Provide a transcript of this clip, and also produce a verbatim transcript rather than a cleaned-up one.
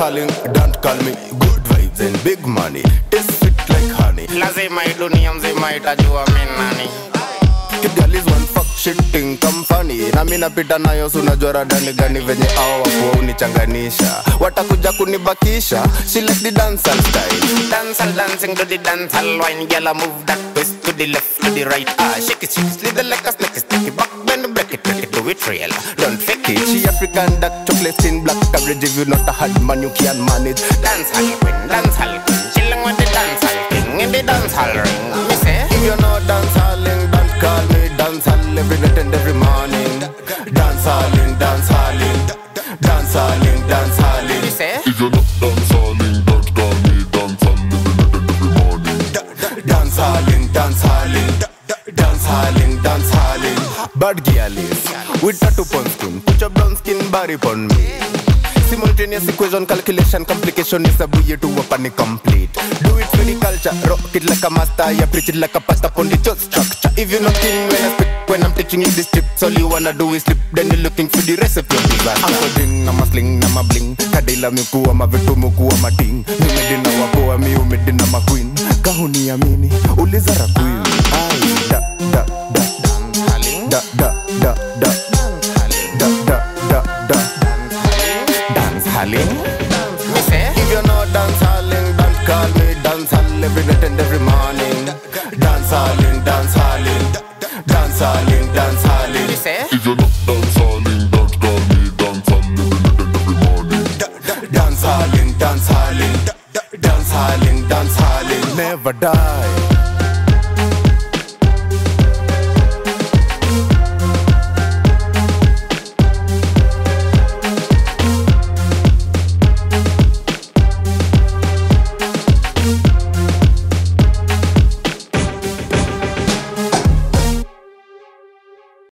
Dancehalling, don't call me. Good vibes and big money, taste sweet like honey. Lazima dunia mzima itajua mimi nani. Kid girl is one fuck shit thing come funny. Na mimi napita nayo unajua radani gani venye hao wapo unichanganisha. Watakuja kunibakisha. She like the dancehall style. Dancehall dancing to the dancehall wine. Girl move that twist to the left to the right. Ah shake it shake it slither like a snake. Stick it back bend break it break it do it real. Don't fake it. She African dark chocolate skin black coverage. If you not a hard man you can't manage. Dancehall queen dancehall queen. Chilling with the dancehall king in the dancehall ring. Me say if you know dancehalling, don't call me dancehall every night and every morning. Dancehalling, dancehalling, dancehalling, dancehalling. Me say if you know dancehalling, don't call me dancehall every night and every morning. Dancehalling, dancehalling, dancehalling, dancehalling. Bad girl is with tattoo pon skin. Put your brown skin body pon me. Simultaneous equation calculation complication is a buoy to a panic complete. Do it for the culture, rock it like a master, yeah, preach it like a pastor upon the church structure. If you're not in when I speak, when I'm teaching you this tip, all you wanna do is slip, then you're looking for the recipe of disaster. Uncojingjong, I'm a sling, I'm a bling. Kadila mi kuwa mavitu mukuwa mating. Numedina wapoa mi umedina ma queen. Kahuni ya mini, uliza rakwin. Ay, da, da, da, dancehalling, da, da, da, da, dancehalling, da, da, da, da. dancehalling. Me say if you know dancehalling, don't call me dancehall every night and every morning. Dancehalling, dancehalling, dancehalling.